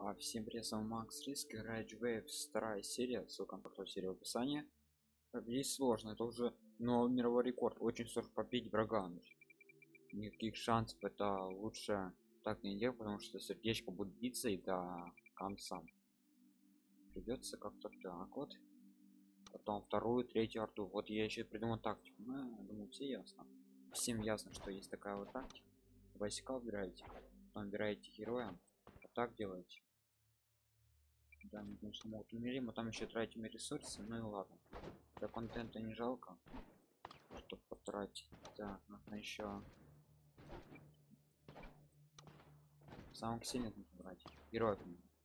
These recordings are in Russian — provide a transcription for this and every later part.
Всем привет, с вами Макс Риск, Rage Waves, вторая серия, ссылка на эту серию в описании. Здесь сложно, это уже новый мировой рекорд, очень сложно побить врага. Никаких шансов, это лучше так не делать, потому что сердечко будет биться и до конца. Придется как-то так вот. Потом вторую, третью арту. Вот я еще придумал тактику. Думаю, все ясно. Всем ясно, что есть такая вот тактика. Войска убираете, потом убираете героя. Вот так делаете. Да, мы, конечно, могут умереть, мы там еще тратим ресурсы, ну и ладно. Для контента не жалко, чтобы потратить. Да, нужно еще самых сильных нужно брать. Героев.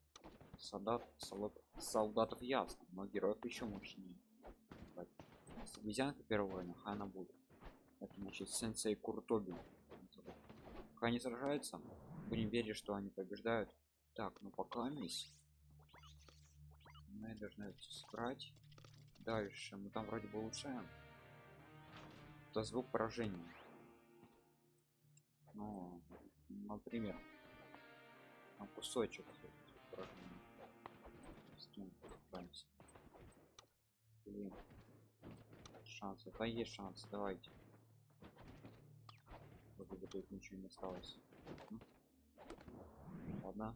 Солдатов ясно, но героев еще мощнее. С обезьянкой первого уровня, она будет. Это значит сенсей Куртоби. Пока они сражаются, будем верить, что они побеждают. Так, ну пока мисс. Мы должны это собрать. Дальше мы там вроде бы улучшаем. Это звук поражения. Ну, например, там кусочек поражения. С кем справимся? Блин, шанс. Это есть шанс. Давайте. Вроде бы тут ничего не осталось. Ладно.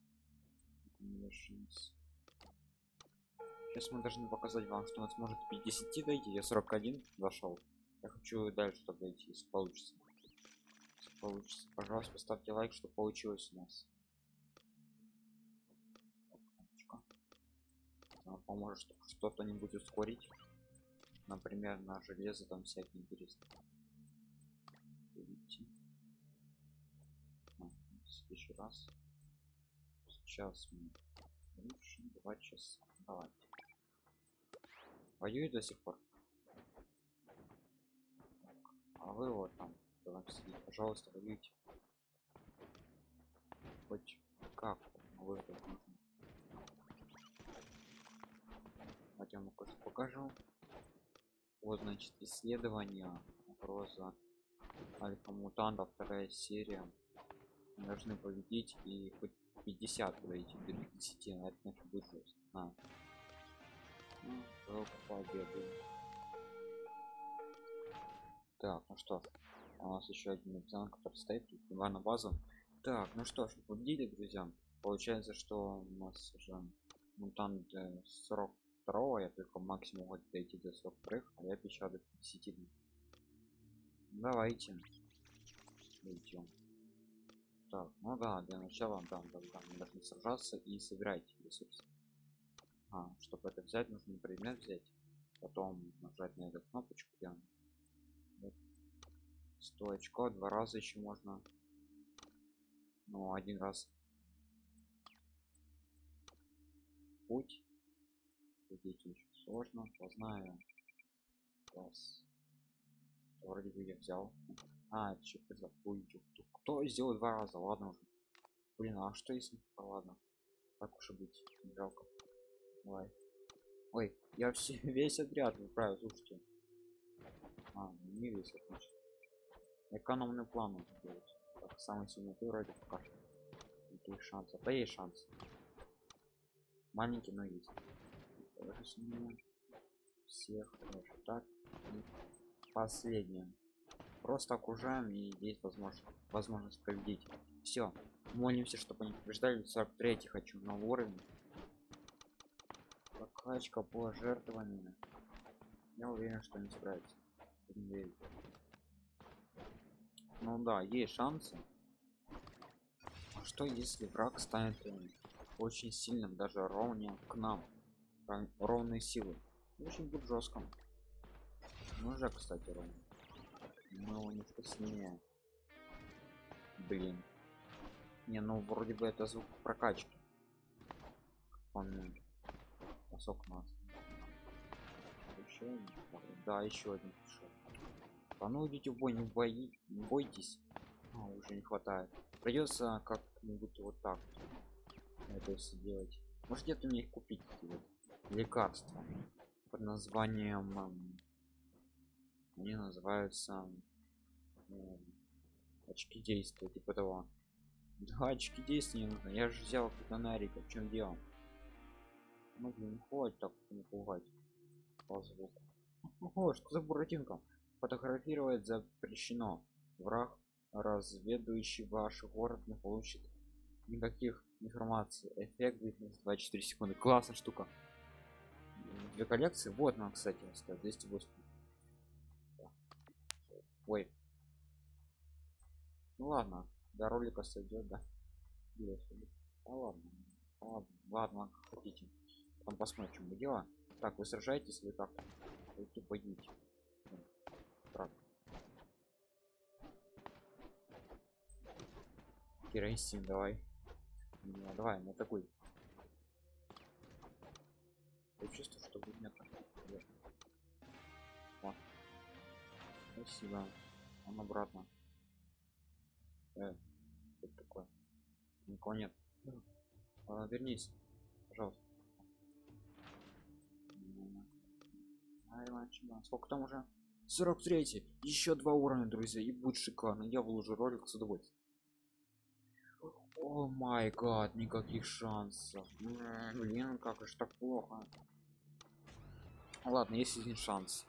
Шанс. Сейчас мы должны показать вам, что у нас может 50 дойти. Я 41 зашел. Я хочу дальше, чтобы дойти, если получится. Если получится, пожалуйста, поставьте лайк, что получилось у нас. Нам поможет, чтобы что-то нибудь ускорить. Например, на железо там всякие интересные. Еще раз. Сейчас мы лучше 2 часа. Давайте. Воюет до сих пор. А вы вот там сидите, пожалуйста, воюйте. Хоть как выжить нужно. Хотя мы кое-что покажу. Вот, значит, исследование угроза альфа-мутанта, вторая серия. Мы должны победить и хоть 50 пройти до 50, а это значит будет жестко. Ну, победу. Так, ну что ж, у нас еще один экзамен, который стоит, два на базу. Так, ну что ж, победили, друзья. Получается, что у нас уже мутант 42, я только максимум могу дойти до 43, а я обещал до 50. Давайте идем. Так, ну да, для начала да, мы должны сражаться и собирать ресурсы. Чтобы это взять, нужно предмет взять, потом нажать на эту кнопочку, где 100 очков, 2 раза еще можно. Ну, один раз путь. Идите очень сложно, познаю. Раз. Вроде бы я взял. Это что за путь? Кто сделал 2 раза? Ладно уже. Блин, а что если? Ладно. Так уж и быть. Не жалко. Давай. Ой, я все весь отряд отправил, слушайте. Не весь, отлично. Экономный план нужно делать. Так, самый сильный ты вроде пока что. Никаких шансов. Да есть шанс. Маленький, но есть. Всех даже так. И последнее. Просто окружаем, и есть возможность победить. Все. Молимся, чтобы они побеждали. 43 хочу на уровень. Прокачка по жертвованию. Я уверен, что не справится. Ну да, есть шансы. А что если враг станет очень сильным, даже ровнее к нам? Ровные силы. Очень будет жестко. Ну же, кстати, ровно. Но не вкуснее. Блин. Не, ну вроде бы это звук прокачки. Помню. Сок нас. Еще да, еще один пришел. Ну идите в бой, не бойтесь. Уже не хватает. Придется как-нибудь вот так это все делать. Может где-то мне их купить лекарства под названием они называются очки действия, типа того. Да, очки действия не нужно. Я же взял фонарик, в чем дело? Ну блин, хватит так не пугать по звуку. Ого, что за буратинка? Фотографировать запрещено. Враг, разведывающий ваш город, не получит никаких информаций. Эффект длительность 24 секунды. Классная штука. Две коллекции. Вот нам, кстати, стоит 280. Ой, ну ладно, до ролика сойдет, да. Да ладно, ладно, как хотите. Потом посмотрим, что мы делаем. Так, вы сражаетесь, вы как? Вы тупо идите. Так, керосин, давай. Ну, давай, на такой. Я чувствую, что вы меня так. О, спасибо. Он обратно. Что такое? Никого нет. Вернись, пожалуйста. Ай, мальчина. Сколько там уже? 43. Еще 2 уровня, друзья, и будет шикарно. Я выложу ролик с удовольствием. О май гад, никаких шансов. Блин, как же так плохо. Ладно, есть один шанс.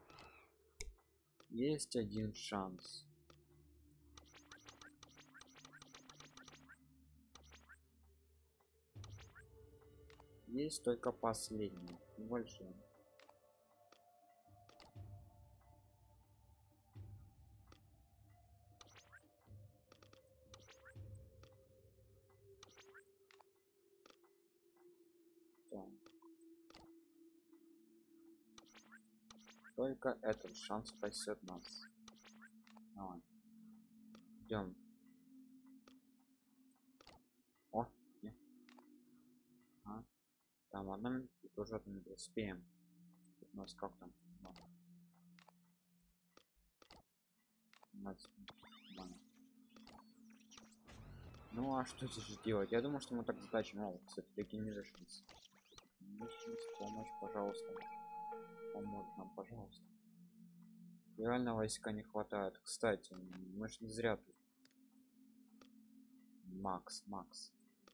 Есть один шанс. Есть только последний. Небольшой. Так. Только этот шанс спасет нас. Давай. Идем. О, нет. А, там одна минута, тоже одну минуту успеем. У нас как там? 15 минут. Нормально. Ну а что здесь делать? Я думаю, что мы так затачим. О, кстати, такие не шанс. Помощь, пожалуйста. Поможет нам, пожалуйста. Реально войска не хватает. Кстати, мы ж не зря тут. Макс.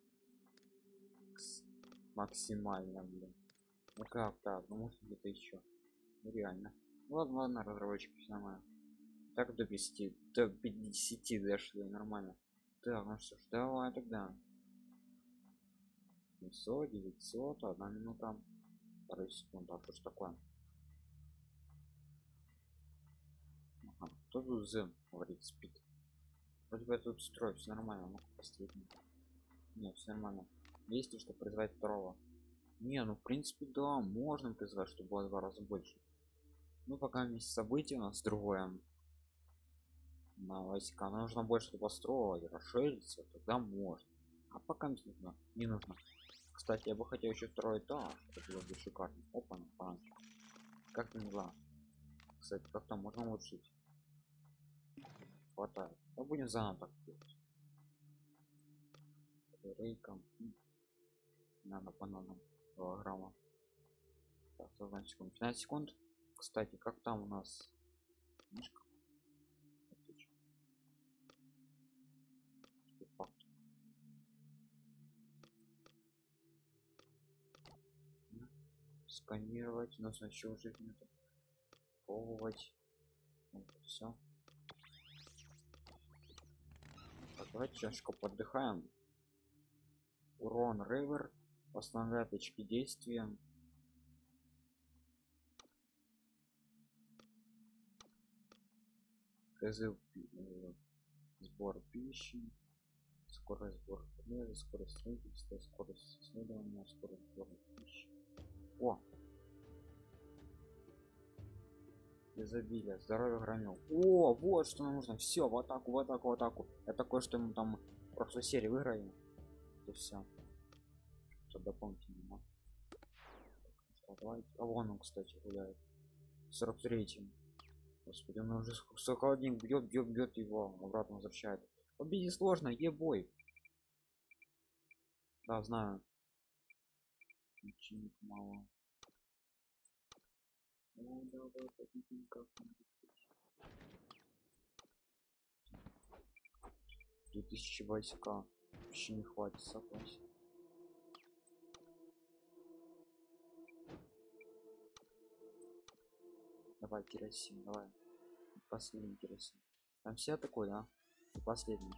Максимально, блин. Ну как так? Ну может где-то еще. Ну, реально. Ну, ладно, разработчики, все нормально. Так до 50 дошли, нормально. Так, ну что ж, давай тогда. 700, 900, 1 минута. 2 секунды. А что ж такое? Ага, кто тут зем говорит, спит. Вроде бы тут строй, все нормально, ну посмотрим. Нет, все нормально. Есть ли что призвать второго? Не, ну в принципе да, можно призвать, чтобы было 2 раза больше. Ну пока вместе события у нас другое. На войска нужно больше построить, расшириться, тогда можно. А пока не нужно. Не нужно. Кстати, я бы хотел еще второй этаж, это было бы шикарно. Опа, как поняла. Кстати, как там можно улучшить? Хватает. Мы будем заново так делать. Рейком. Надо бананом. Килограмма. Так, 15 секунд. Кстати, как там у нас книжка? Отлично. Факт. Сканировать, нужно еще уже пробовать. Все. Давайте чашку поддыхаем. Урон Ривер. Основные точки действия. Призыв сбор пищи. Скорость сбора предметов, скорость строительства, скорость исследования, скорость сбора пищи. О! Изобилие, здоровье громил. О, вот что нам нужно. Все, в атаку, в атаку, в атаку. Это такое, что мы там в прошлой серии выиграем. И все. Что дополнительно. Давайте. А вон он, кстати, гуляет. 43-м. Господи, он уже соколдник бьет его, обратно возвращает. Победить сложно, ебой. Да, знаю. Ученик мало. Ну, давай победим как-нибудь. 2000 войска. Вообще не хватит согласен. Давай керосин, давай. Последний керосин. Там все такой, да? И последний.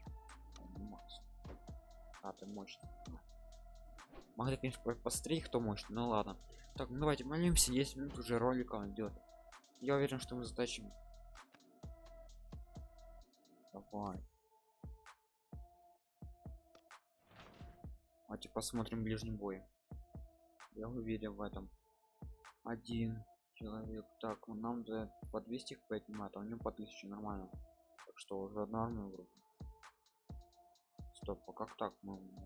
А, ты мощный. Могли, конечно, посмотреть, кто мощный, ну ладно. Так, ну давайте молимся, 10 минут уже ролика идет. Я уверен, что мы затащим. Давай. Давайте посмотрим ближний бой. Я уверен в этом. Один человек. Так, нам за по 200 поднимает, а у него по 1000, нормально. Так что уже нормально вроде. Стоп, а как так?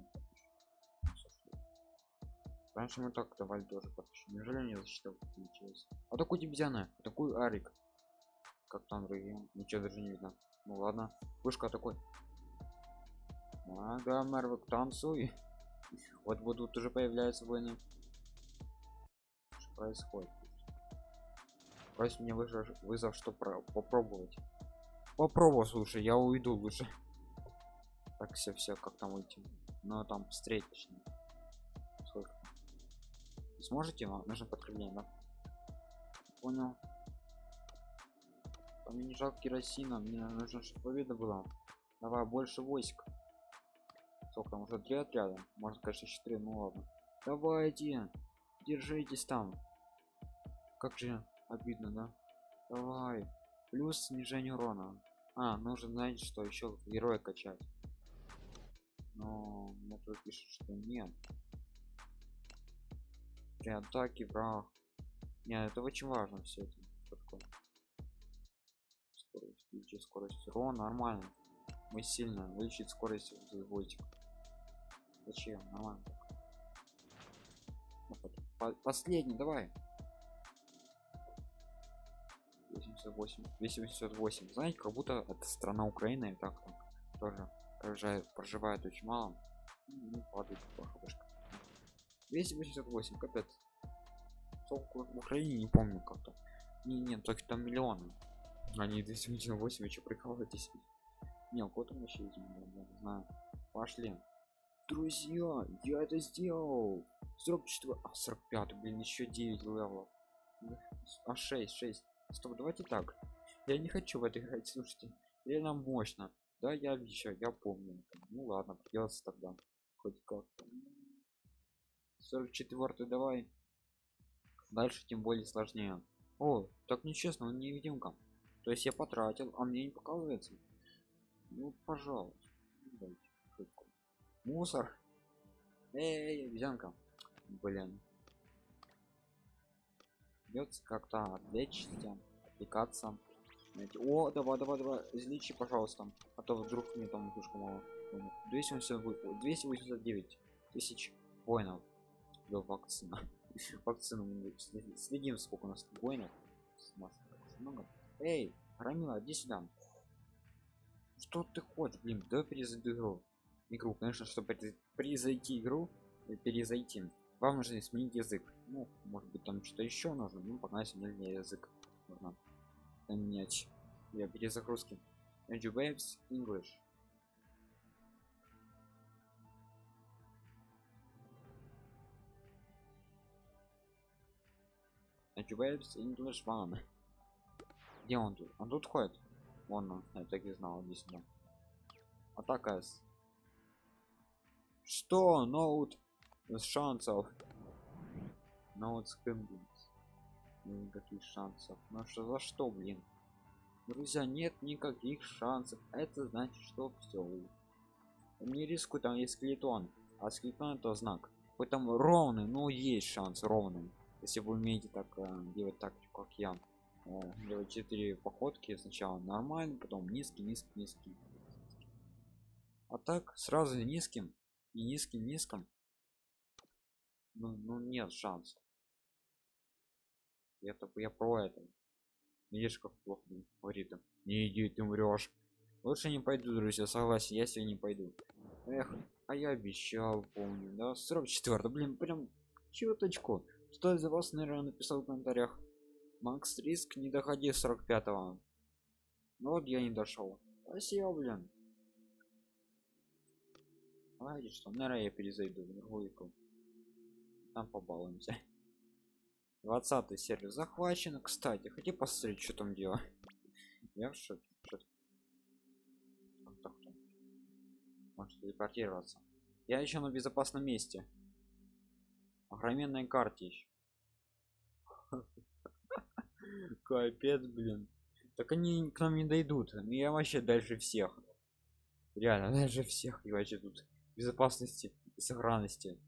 Раньше мы так давали тоже потащим. Неужели не защита получилась? А такой дебзяна, такой арик. Как там другие? Ничего даже не видно. Ну ладно. Пушка такой. Ага, Марвик, танцуй. Вот будут уже появляются войны. Что происходит? Просит мне вызов, что попробовать. Попробуй, слушай, я уйду лучше. Так, все, как там уйти? Ну там встретить точнее. Сколько? Сможете? Вам нужно подкрепление, да? Понял. А мне не жалко керосина, мне нужно, чтобы победа была. Давай больше войск. Сколько там уже 3 отряда? Может, конечно, 4, ну ладно. Давайте, держитесь там. Как же обидно, да? Давай. Плюс снижение урона. Нужно, знаете, что еще героя качать. Но мне тут пишет, что нет. При атаке враг. Нет, это очень важно все это. Скорость урона нормально. Мы сильно вылечить скорость войск. Зачем? Нормально. Последний, давай. 288. Знаете, как будто это страна Украина и так тоже проживает очень мало. Ну, падает хбшка. 288, капец. Сколько в Украине, не помню как-то. Нет, только там миллионы. Они 288, вы что прикалываетесь? Не, у кого-то вообще есть, не знаю. Пошли. Друзья, я это сделал. 44, 45, блин, еще 9 левелов. 6. Стоп, давайте так. Я не хочу в это играть, слушайте. Реально мощно. Да, я обещаю, я помню. Ну ладно, придется тогда. Хоть как-то. 44, давай. Дальше тем более сложнее. О, так нечестно, он невидимка. То есть я потратил, а мне не показывается. Ну, пожалуйста. Дайте. Мусор. Эй, обезьянка. Блин. Придется как-то отвлекаться. Знаете, о, давай, излечи, пожалуйста. А то вдруг мне там слишком мало. 289 тысяч воинов. До вакцина. Вакцину следим, сколько у нас воинов. Много. Эй, Рамила, иди сюда. Что ты хочешь, блин? Давай перезайду игру. Конечно, чтобы перезайти игру, перезайти. Вам нужно сменить язык. Ну, может быть, там что-то еще нужно. Ну, пока сменить язык. Можно поменять. Я перезагрузки. Edge Waves English. Edge Waves English One. Где он тут? Он тут ходит. Вон он. Я так и знал. Здесь да. Атака. Что? Ноут без шансов. Ноут скрымбинс. Никаких шансов. Ну что за что, блин? Друзья, нет никаких шансов. Это значит, что все. Не рискуй, там есть скелетон. А скелетон это знак. Хоть там ровный, но есть шанс ровный. Если вы умеете так делать тактику, как я. Делать 4 походки сначала нормально, потом низкий. А так сразу низким и низким. Ну нет шансов. Я про это. Видишь, как плохо говорит. Не иди, ты умрешь. Лучше не пойду, друзья, согласен, я сегодня не пойду. Эх, а я обещал, помню, да? 44, блин, прям чуточку. Что из-за вас, наверное, написал в комментариях. Макс Риск, не доходи 45-го. Ну вот я не дошел. Спасибо, блин. Давайте что, наверное, я перезайду в другую игру. Там побалуемся. 20-й сервер захвачен. Кстати, хотите посмотреть, что там делать? Я в шоке. Кто? Может телепортироваться. Я еще на безопасном месте. Огроменной карте еще. Капец, блин. Так они к нам не дойдут. Ну, я вообще дальше всех. Реально, дальше всех. И вообще тут безопасности и сохранности.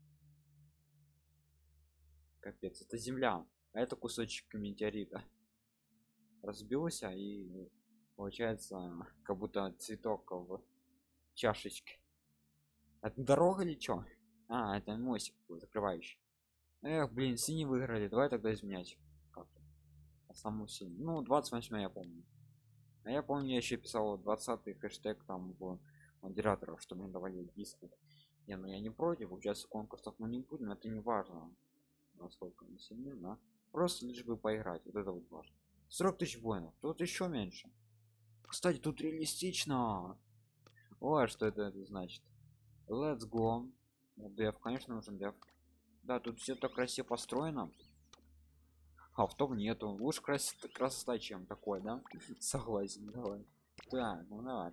Капец, это земля. А это кусочек метеорита. Разбился и получается как будто цветок в чашечке. Это дорога или чё? А, это мостик закрывающий. Эх, блин, синий выиграли. Давай тогда изменять. Как-то. А саму синий. Ну, 28 я помню. А я помню, я еще писал 20-й хэштег там в модераторов, что мне давали диски. Не, ну я не против, участвовать в конкурсах мы не будем, это не важно, насколько мы сильны, да? Просто лишь бы поиграть, вот это вот важно. 40 тысяч воинов, тут еще меньше. Кстати, тут реалистично. Ой, что это значит? Let's go. Дев, конечно, нужен дев. Да, тут все так красиво построено. А в том нету. Лучше красота, чем такой, да? Согласен, давай. Так, ну давай.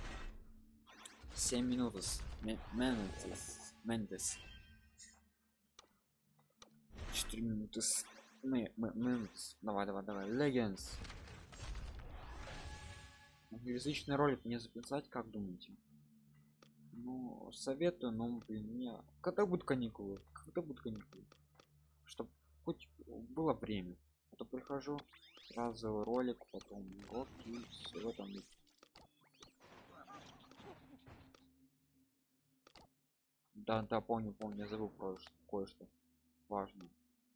7 минут. Мендес. 4 минуты. Мендес. Давай. Legends. Англоязычный ролик мне записать, как думаете? Ну, советую, но, блин, мне... Когда будут каникулы? Чтобы хоть было время. А то прихожу, сразу ролик, потом урок и все в этом. Да, помню, я забыл про кое-что важно.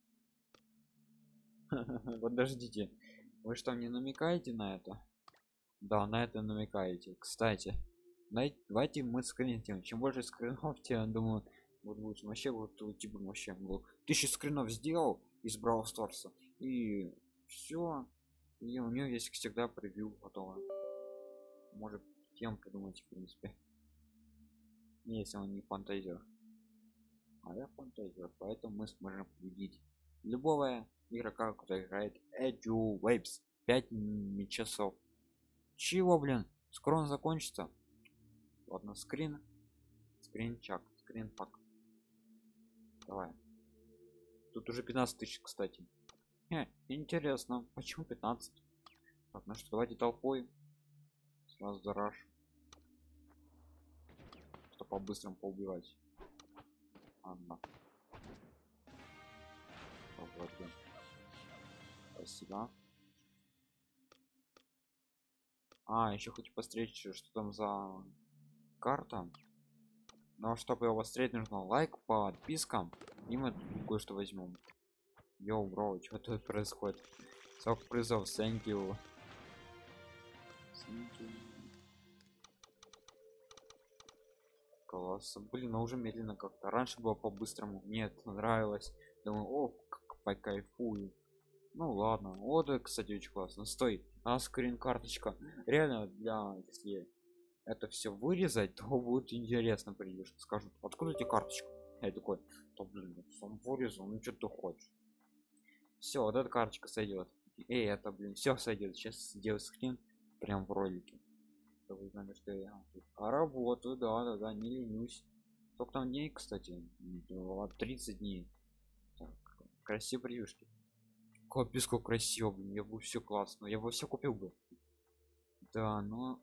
Подождите, вы что, не намекаете на это? Да, на это намекаете. Кстати, давайте мы скриним. Чем больше скринов, тем, я думаю, вот будет вообще вот типа вообще был 1000 скринов сделал из Brawl Stars и все. И у нее есть всегда превью готово. Может тем придумать, в принципе. Если он не фантазер. А я фантазер, поэтому мы сможем победить любого игрока, который играет Edu Waves 5 часов. Чего, блин? Скоро он закончится. Ладно, скринчак, скринпак. Давай. Тут уже 15 тысяч, кстати. Интересно, почему 15? Так, ну что, давайте толпой. Сразу зараж. Что по-быстрому поубивать. Ладно. Попробуем. Спасибо. А, еще хочу посмотреть, что там за карта. Но чтобы его посмотреть, нужно лайк, подпискам. И мы кое-что возьмем. Йоу, бро, что тут происходит? Сколько призов, thank you. Класс. Блин, а уже медленно как-то. Раньше было по-быстрому. Нет, нравилось. Думаю, о, как покайфую. Ну ладно. Вот, кстати, очень классно. Стой. А скрин карточка. Реально, если это все вырезать, то будет интересно. Придешь, скажут, откуда тебе карточка? Я такой, то блин, сам вырезал, ну что ты хочешь. Все, вот эта карточка сойдет. Эй, это, блин, все сойдет. Сейчас сделаю скрин прям в ролике. Чтобы вы знали, что я тут работаю, да, не ленюсь. Сколько там дней, кстати? 30 дней. Так, красивые превьюшки. Капец, как красиво, блин, я бы все классно, я бы все купил бы. Да, но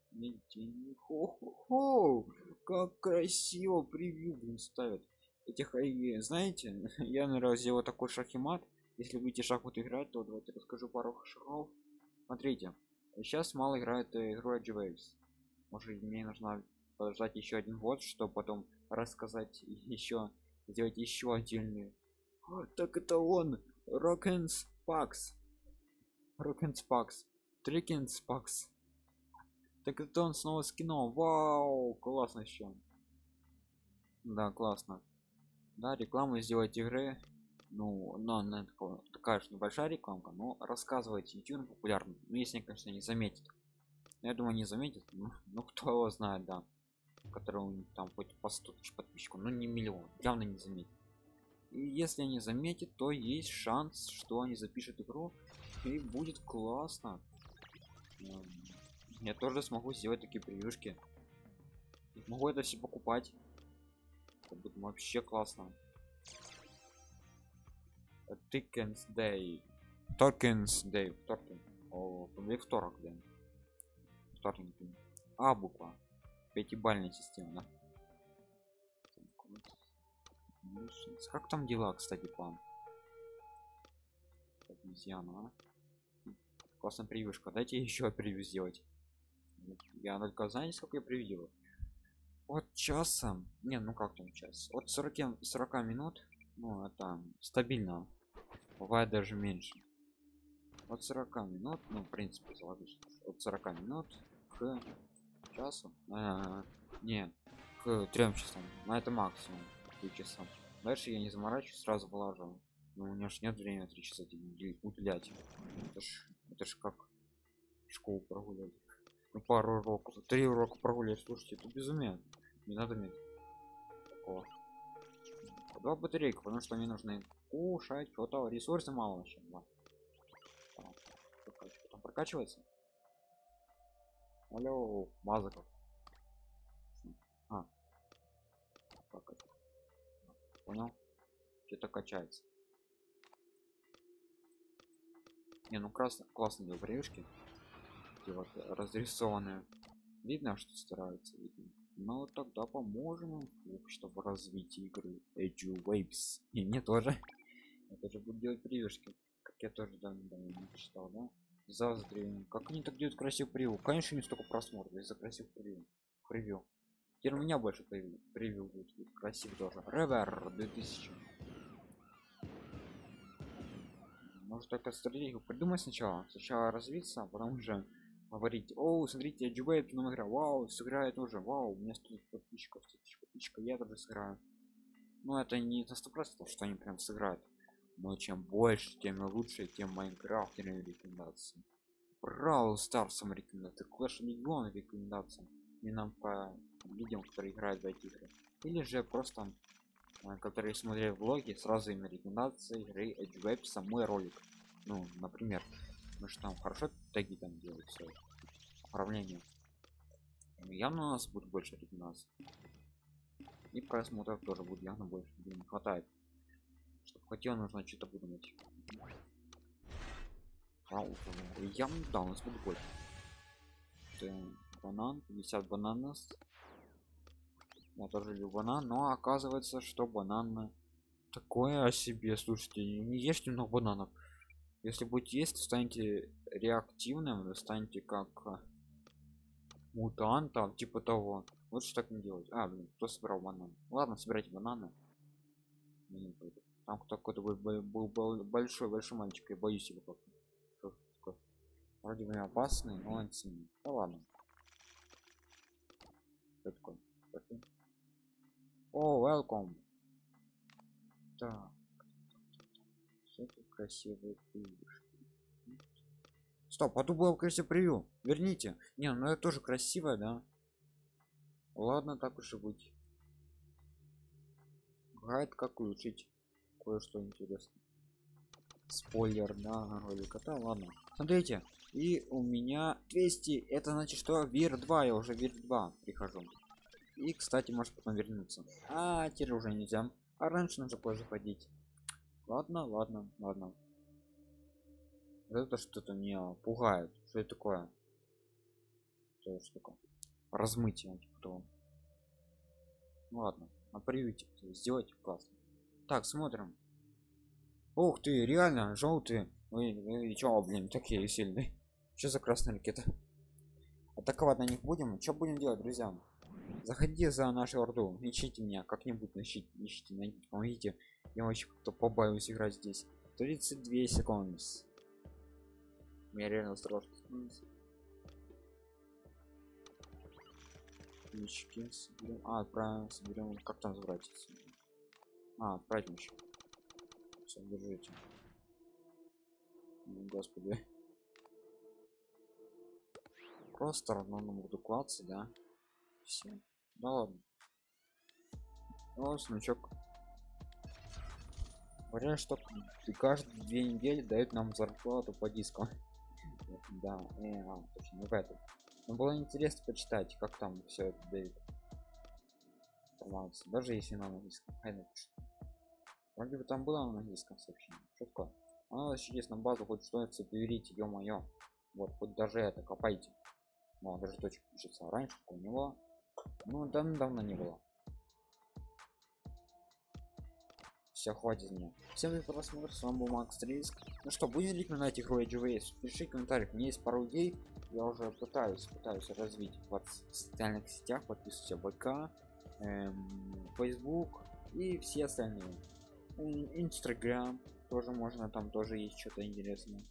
хо-хо-хо, как красиво превью, блин, ставят. Этих, знаете, я, наверное, сделал такой шахимат. Если будете шахмат играть, то давайте расскажу пару шагов. Смотрите, сейчас мало играет игру Edge Waves. Может, мне нужно подождать еще 1 год, чтобы потом рассказать еще, сделать еще отдельные. Так это он, Rockens Pax. Трикенс Pax. Так это он снова с кино. Вау, классно еще. Да, классно. Да, рекламу сделать игры. Ну, но такая же небольшая рекламка, но рассказывайте, YouTube популярный. Ну, если, конечно, не заметит. Я думаю, не заметит. Ну, кто его знает, да. который у них там хоть по 100 тысяч подписчиков, но не миллион, явно не заметит. И если они заметят, то есть шанс, что они запишут игру и будет классно. Я тоже смогу сделать такие превьюшки. Могу это все покупать. Это будет вообще классно. Tokens Day. Tokens Day. О, вторник, да. Вторник. А, буква. Пятибалльная система, да? Как там дела, кстати, план? Обезьяна, а? Классная превьюшка. Дайте еще превью сделать. Я только, знаете, сколько я превью? От часа. Не, ну как там час? От 40 минут. Ну, это стабильно. Бывает даже меньше. От 40 минут, ну, в принципе, заложить. От 40 минут к часу. Не, к 3 часам. На это максимум 3 часа. Дальше я не заморачиваюсь, сразу вылаживаю. Ну, у меня ж нет времени 3 часа уделять. Это ж как школу прогулять. Ну, пару уроков, 3 урока прогулять. Слушайте, это безумие. Не надо мне такого. 2 батарейки, потому что мне нужно кушать, что-то ресурсы мало вообще. Да. Там прокачивается. Алло, Мазаков. А, понял? Что-то качается. Не, ну классно делают превьюшки. Эти вот разрисованные. Видно, что стараются, видно. Но тогда поможем им, чтобы развить игры Edge Waves. И мне тоже. Я тоже буду делать превьюшки. Как я тоже давно не читал, да? Заздрю. Как они так делают красивый превью? Конечно, не столько просмотров из-за красивых превью. Теперь у меня больше превью будет красиво тоже. Ревер 2000. Может только стратегию придумать сначала. Сначала развиться, а потом уже говорить: о, смотрите, Edge нам игра, вау, сыграет уже, вау, у меня 100 подписчиков, 100 тысяч подписчиков, я тоже сыграю. Но это не на 100%, что они прям сыграют. Но чем больше, тем лучше, тем Майнкрафт рекомендации. Brawl Stars рекомендации, Clash Legion рекомендации. Не нам по людям, которые играют в эти игры. Или же просто которые смотрели влоги, сразу им рекомендации игры Edge Web, самой ролик. Ну, например, мы же там хорошо теги там делают, все управление. Явно у нас будет больше рекомендаций. И просмотров тоже будет явно больше. Блин, не хватает. Чтобы хотел, нужно что-то выдумать. Явно, да, у нас будет больше. Банан, 50 бананов. Я тоже люблю банан, но оказывается, что банан такое о себе. Слушайте, не ешьте много бананов. Если будете есть, то станете реактивным, вы станете как мутантом, типа того. Вот что так не делать. А, блин, кто собрал банан? Ладно, собирайте бананы. Там кто-то был большой мальчик, я боюсь его как-то. Вроде бы опасный, но он сильный. Да ладно. Что такое? О, welcome. Так. Все тут красивые превьюшки. Стоп, а тут было красиво превью. Верните. Не, ну это тоже красиво, да? Ладно, так уж и быть. Гайд, как улучшить кое-что интересное. Спойлер, да, ролика. Да, ладно. Смотрите, и у меня 200. Это значит, что вир 2, я уже вир 2 прихожу. И, кстати, может потом вернуться. А теперь уже нельзя. А раньше нужно позже ходить. Ладно. Это что-то меня пугает. Что это такое? Что такое? Размытие, типа того. Ну ладно, на приюте сделайте классно. Так, смотрим. Ух ты, реально желтые. Вы чё, блин, такие сильные? Что за красная ракета? Атаковать на них будем? Что будем делать, друзья? Заходите за нашу орду, ищите меня, как-нибудь ищите, найдите, помогите. Я вообще как-то побаиваюсь играть здесь. 32 секунды. Меня реально страшно становится. Мечки соберем. А, правильно, соберем. Как там забрать? А, праздничек. Все, держите. Господи. Просто равно буду клаться, да? Все. Да ладно. О, смычок. Говорят, что каждые 2 недели дают нам зарплату по дискам. Да, точно, в этом. Но было интересно почитать, как там все это дают. Информацию. Даже если на английском. Вроде бы там было на английском сообщение. Что такое? А, чудесно, базу хоть что-то переведите, ё-моё. Вот, хоть даже это копайте. Ну, даже точка пишется. Раньше такого не было. Ну, давно не было. Все, хватит меня. Всем за просмотр, с вами был Макс Риск. Ну что, будете ли на этих Waves? Пишите в комментариях. У меня есть пару идей. Я уже пытаюсь развить в социальных сетях. Подписывайтесь в ВК, Facebook и все остальные. Инстаграм тоже можно, там тоже есть что-то интересное.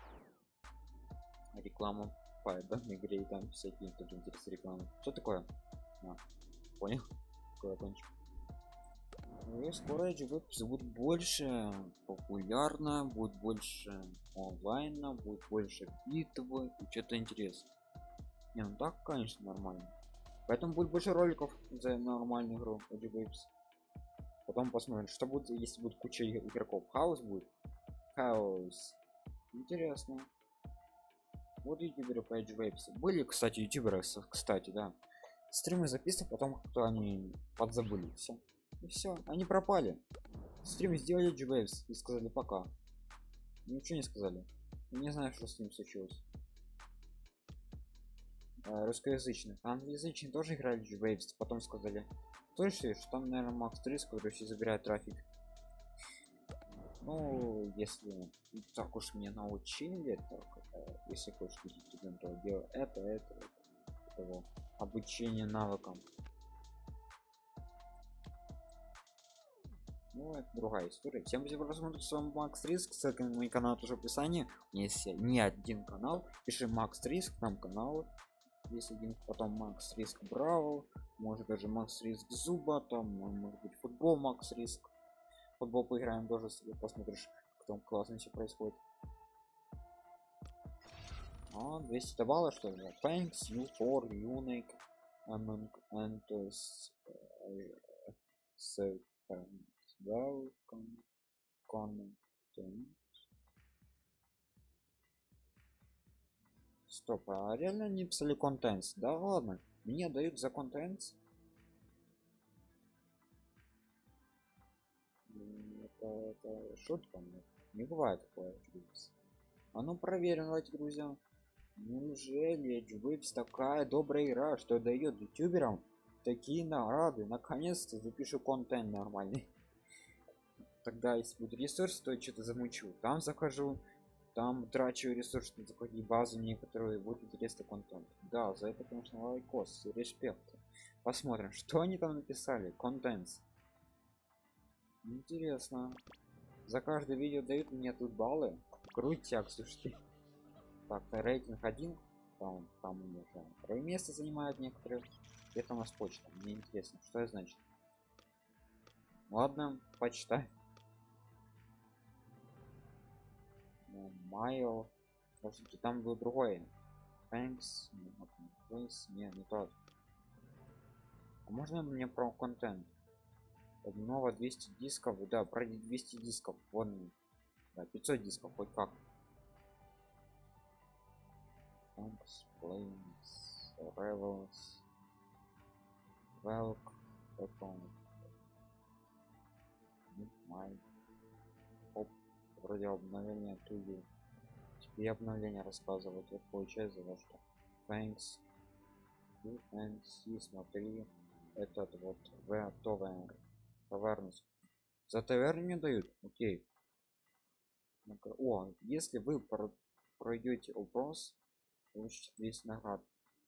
Реклама по данной игре, и там всякие тоже интересные рекламы. Что такое? А, понял. Какой окончик. И скоро эти выпуски будут больше популярно, будет больше онлайна, будет больше битвы и что-то интересное. Не, ну так, конечно, нормально. Поэтому будет больше роликов за нормальную игру Edge Waves. Потом посмотрим, что будет, если будет куча игроков. Хаос будет. Хаос. Интересно. Вот ютуберы по Edge Waves. Были, кстати, ютуберы, кстати, да. Стримы записывали, потом кто они подзабыли. Все. И все, они пропали. Стрим сделали Edge Waves и сказали пока. Ничего не сказали. Не знаю, что с ним случилось. Русскоязычных. Англоязычные тоже играли Edge Waves, потом сказали. Точно, что там, наверное, Макс Трис, который все забирает трафик. Ну, если так уж мне научили, то если хочешь видеть, то делай это того обучение навыкам. Ну, это другая история. Всем спасибо за просмотр, с вами Макс Риск, ссылка на мой канал тоже в описании. У меня есть не один канал, пиши Макс Риск, там канал есть один, потом Макс Риск Браво, может даже Макс Риск Зуба, там может быть футбол Макс Риск, футбол поиграем тоже, себе посмотришь, как там классно все происходит. 200 баллов, что ли? Thanks you for unique among and welcome content. Стоп, а реально не писали контент? Да ладно, мне дают за контент. Это шутка, не бывает такое. А ну проверим, давайте, друзья. Неужели Edge Waves такая добрая игра, что дает ютуберам такие награды? Наконец-то запишу контент нормальный. Тогда если будет ресурс, то я что-то замучу. Там захожу, там трачу ресурс на заходить базу некоторые, будет интересный контент. Да, за это, конечно, лайкос, респект. Посмотрим, что они там написали. Контент. Интересно. За каждое видео дают мне тут баллы. Крутяк, слушайте. Так, рейтинг 1. Там уже второе место занимают некоторые. Это у нас почта. Мне интересно, что это значит. Ладно, почитай. Майл. Может, там был другой. Thanks. Не тот. А можно мне про контент? Нового 200 дисков. Да, про 200 дисков. Вон. Да, 500 дисков, хоть как. Thanks, Flames, Revels, Welk, Май. Оп, вроде обновление туди. Теперь обновление рассказывают. Вот получается, за что. Thanks. И смотри. Этот вот товарность. За таверну не дают. Окей. О, если вы пройдете опрос, получите 200 наград.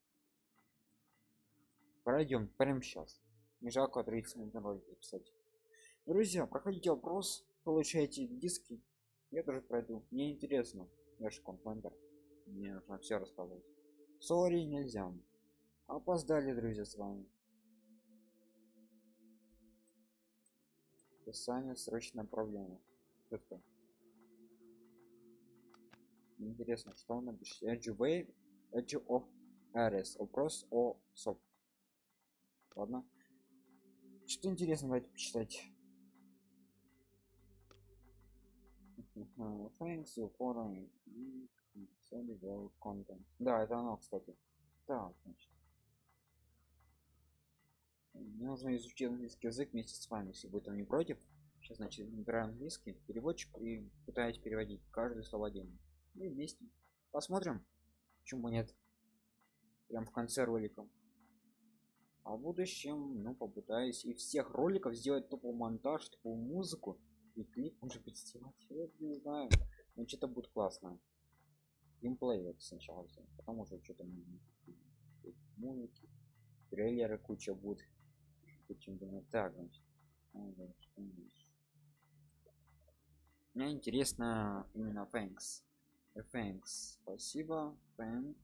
Пройдем прямо сейчас. Не жалко 30 минут на ролике писать. Друзья, проходите опрос, получайте диски. Я тоже пройду. Мне интересно. Я же контентер. Мне нужно все рассказывать. Сори, нельзя. Опоздали, друзья, с вами. Писание срочная проблема. Это интересно, что он напишет. Edge of Ares. Вопрос о СОП. Ладно. Что интересно, давайте почитать. Thanks you for content. Да, это оно, кстати. Так, значит. Мне нужно изучить английский язык вместе с вами, если вы там не против. Сейчас, значит, набираю английский переводчик и пытаюсь переводить каждое слово отдельно. И вместе посмотрим, почему нет. Прям в конце ролика. А в будущем, ну, попытаюсь и всех роликов сделать топовый монтаж, топовую музыку и клип, может быть, сделать. Я не знаю. Но что-то будет классно. Геймплей вот сначала сделать, потом уже что-то музыки, трейлеры куча будет. Почему-то так, значит. Мне интересно именно thanks. Thanks. Спасибо. Thank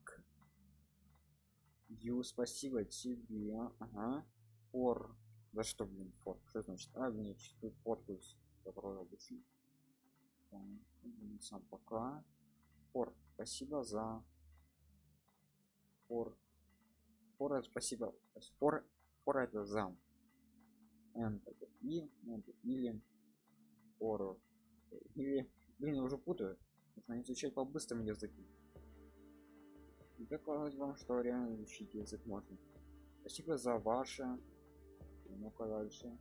you. Спасибо тебе. Ага. For. За что, блин, for? Что значит? А, блин, тут подпись. Который обычно. Сам пока. For. Спасибо за. For. For это спасибо. For это за. And это и. Это или. For. Или. Блин, я уже путаю. Нужно изучать по быстрому языку. И доказать вам, что реально изучить язык можно. Спасибо за ваше. Ну-ка дальше.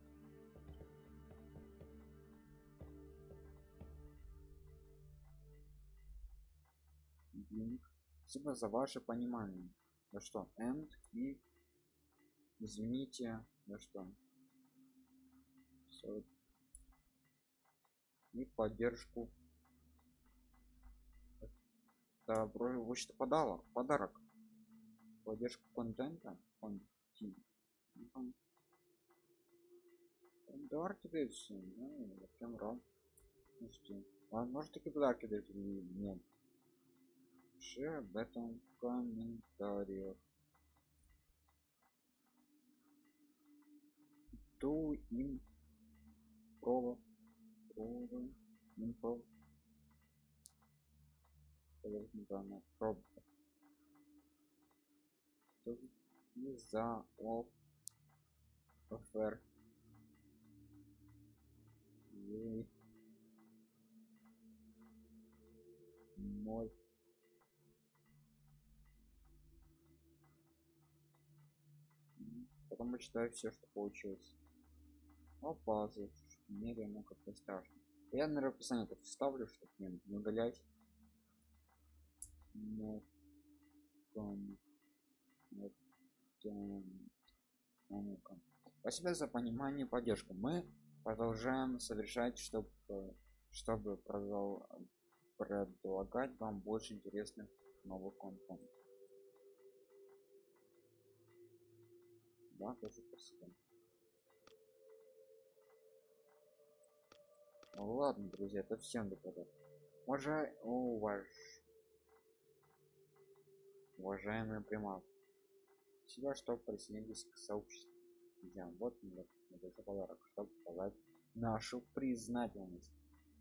Спасибо за ваше понимание. Да что? And и извините. Да что? Все. И поддержку. Да, вроде вы что подала подарок. Поддержку контента. Подарки дают все. Ну, я прям рад. А может такие подарки дают или нет? Пиши об этом в комментариях. To improve за offer 0. Потом почитаю все, что получилось. Опа, мере, ну как-то страшно. Я на описание это вставлю, чтобы не удалять. Но, вот, ну-ка. Спасибо за понимание и поддержку. Мы продолжаем совершать, чтобы предлагать вам больше интересных новых контент. Да, тоже спасибо. Ну, ладно, друзья, это всем доказать. Уважаемые примат, спасибо, что присоединились к сообществу. Вот это подарок, чтобы показать нашу признательность.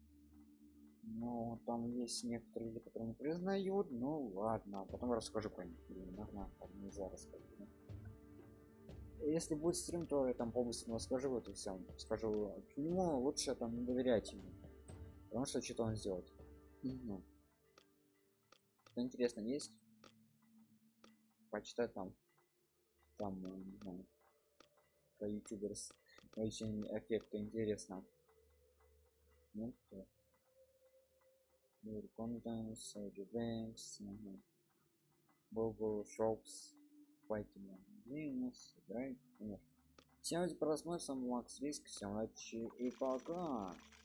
Но там есть некоторые люди, которые не признают. Ну ладно, потом расскажу про них. Нормально, нельзя рассказать. Если будет стрим, то я там полностью расскажу, вот и все. Скажу ему, лучше там не доверять ему, потому что что-то он сделает. Ну, что интересно есть, почитать там не знаю, про ютуберс очень эффекты интересно. Ну что, контент, banks, Google Shops, поэтому бизнес, играй, конечно. Всем просмотр, сам Макс Риск, всем удачи и пока.